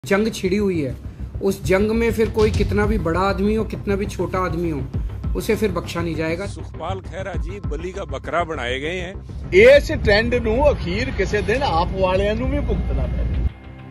जंग छिड़ी हुई है। उस जंग में फिर कोई कितना भी बड़ा आदमी हो, कितना भी छोटा आदमी हो, उसे फिर बख्शा नहीं जाएगा। सुखपाल खैरा जी बली का बकरा बनाए गए हैं। इस ट्रेंड ਨੂੰ ਅਖੀਰ ਕਿਸੇ ਦਿਨ ਆਪ ਵਾਲਿਆਂ ਨੂੰ ਵੀ ਭੁਗਤਣਾ ਪੈਣਾ।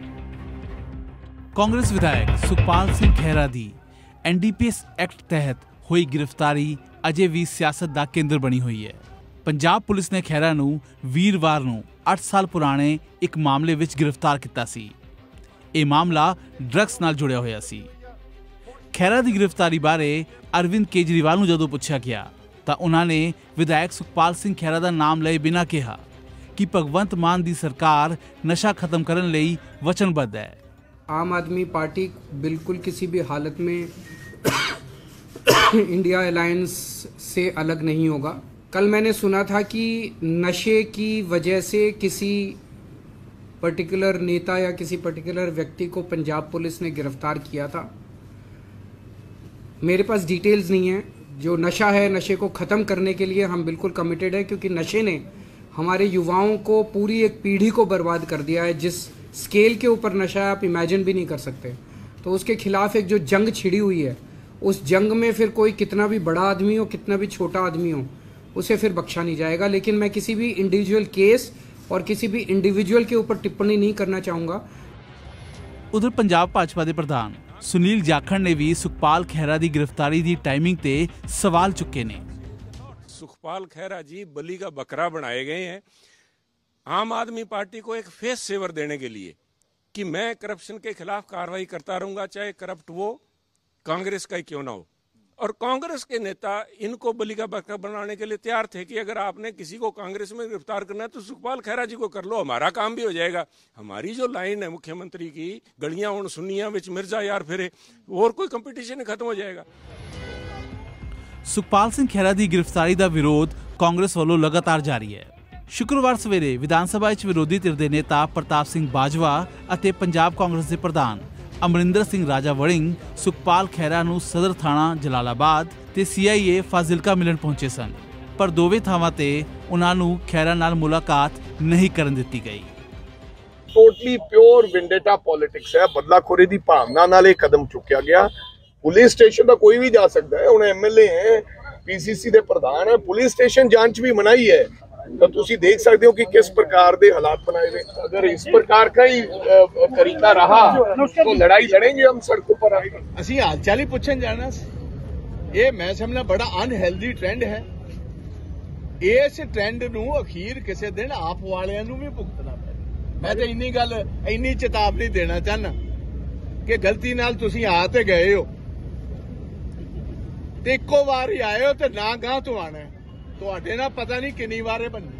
ਕਾਂਗਰਸ ਵਿਧਾਇਕ ਸੁਖਪਾਲ ਸਿੰਘ ਖਹਿਰਾ ਦੀ ਐਨਡੀਪੀਐਸ ਐਕਟ ਤਹਿਤ ਹੋਈ ਗ੍ਰਿਫਤਾਰੀ ਅਜੇ ਵੀ ਸਿਆਸਤ ਦਾ ਕੇਂਦਰ ਬਣੀ ਹੋਈ ਹੈ। ਪੰਜਾਬ ਪੁਲਿਸ ਨੇ ਖਹਿਰਾ ਨੂੰ ਵੀਰਵਾਰ ਨੂੰ 8 ਸਾਲ ਪੁਰਾਣੇ ਇੱਕ ਮਾਮਲੇ ਵਿੱਚ ਗ੍ਰਿਫਤਾਰ ਕੀਤਾ ਸੀ। ਇਹ ਮਾਮਲਾ ਡਰੱਗਸ ਨਾਲ ਜੁੜਿਆ ਹੋਇਆ ਸੀ। ਖਹਿਰਾ ਦੀ ਗ੍ਰਿਫਤਾਰੀ ਬਾਰੇ ਅਰਵਿੰਦ ਕੇਜਰੀਵਾਲ ਨੂੰ ਜਦੋਂ ਪੁੱਛਿਆ ਗਿਆ ਤਾਂ ਉਹਨਾਂ ਨੇ ਵਿਧਾਇਕ ਸੁਖਪਾਲ ਸਿੰਘ ਖਹਿਰਾ ਦਾ ਨਾਮ ਲਏ ਬਿਨਾਂ ਕਿਹਾ ਕਿ ਭਗਵੰਤ ਮਾਨ ਦੀ ਸਰਕਾਰ ਨਸ਼ਾ ਖਤਮ ਕਰਨ ਲਈ ਵਚਨਬੱਧ ਹੈ। आम आदमी पार्टी बिल्कुल किसी भी हालत में इंडिया अलायंस से अलग नहीं होगा। कल मैंने सुना था कि नशे की वजह से किसी पर्टिकुलर नेता या किसी पर्टिकुलर व्यक्ति को पंजाब पुलिस ने गिरफ्तार किया था। मेरे पास डिटेल्स नहीं है। जो नशा है, नशे को ख़त्म करने के लिए हम बिल्कुल कमिटेड है, क्योंकि नशे ने हमारे युवाओं को, पूरी एक पीढ़ी को बर्बाद कर दिया है। जिस स्केल के ऊपर नशा है आप इमेजिन भी नहीं कर सकते। तो उसके खिलाफ एक जो जंग छिड़ी हुई है, उस जंग में फिर कोई कितना भी बड़ा आदमी हो, कितना भी छोटा आदमी हो, उसे फिर बख्शा नहीं जाएगा। लेकिन मैं किसी भी इंडिविजुअल केस और किसी भी इंडिविजुअल के ऊपर टिप्पणी नहीं करना चाहूँगा। उधर पंजाब भाजपा के प्रधान सुनील जाखड़ ने भी सुखपाल खैरा की गिरफ्तारी की टाइमिंग ते सवाल चुके ने। सुखपाल खैरा जी बली का बकरा बनाए गए हैं आम आदमी पार्टी को एक फेस सेवर देने के लिए कि मैं करप्शन के खिलाफ कार्रवाई करता रहूंगा, चाहे करप्ट वो कांग्रेस का ही क्यों ना हो। और कांग्रेस के नेता इनको बली का बकरा बनाने के लिए तैयार थे कि अगर आपने किसी को कांग्रेस में गिरफ्तार करना है तो सुखपाल खैरा जी को कर लो, हमारा काम भी हो जाएगा। हमारी जो लाइन है मुख्यमंत्री की, गलियां उन सुनियां विच मिर्जा यार फिरे, और कोई कंपटीशन खत्म हो जाएगा। सुखपाल सिंह खैरा की गिरफ्तारी का विरोध कांग्रेस वालों लगातार जारी है। शुक्रवार सवेरे विधान सभा विरोधी धिर के नेता प्रताप सिंह बाजवा और पंजाब कांग्रेस के प्रधान अमरिंदर सिंह राजा वड़िंग सुखपाल खैरा नूं सदर थाणा जलालाबाद ते CIA फाजिलका मिलन पहुंचे सन, पर दोवें थावां ते उन्हां नूं खैरा नाल मुलाकात नहीं करन दित्ती गई। टोटली प्योर विंडेटा पॉलिटिक्स है। बदलाखोरी की भावना नाल कदम चुकिया गया। पुलिस स्टेशन तो कोई भी जा सकता है। हुण MLA है, PCC के प्रधान है, पुलिस स्टेशन जांच भी मनाई है। तो तुसी देख सकते हो कि किस प्रकार के हालात बनाए हुए। अगर इस प्रकार का ही तरीका रहा तो लड़ाई लड़ेंगे हम सड़कों पर आएंगे। असी हालचाल ही पूछन जाना। ये मैं समझना बड़ा अनहेल्दी ट्रेंड है। इस ट्रेंड नूं अखीर किसी दिन आप वालियां नूं भी भुगतना पैना। मैं तो इन्नी चेतावनी देना चाहना कि गलती नाल तुसी आ ते गए हो ते इक्को वार ही आए हो ते ना गां तो आना है। ਤੁਹਾਡੇ ਨਾਲ ਪਤਾ ਨਹੀਂ ਕਿੰਨੀ ਵਾਰੇ ਬੰਨੇ।